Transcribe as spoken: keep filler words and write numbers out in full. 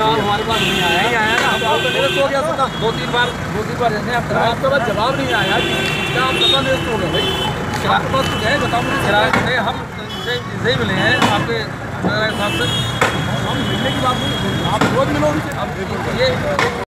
जवाब हमारे पास नहीं आया नहीं आया ना, अब आपका निरस्त हो गया सत्ता दो तीन बार दो तीन बार जैसे आप आपके पास जवाब नहीं आया क्या आप सत्ता निरस्त हो गए भाई आपके पास कुछ है बताओ मुझे किराए से हम इनसे इनसे ही मिले हैं आपके साहब से। हम मिलने की बात नहीं आप रोज मिलो उनसे अब ये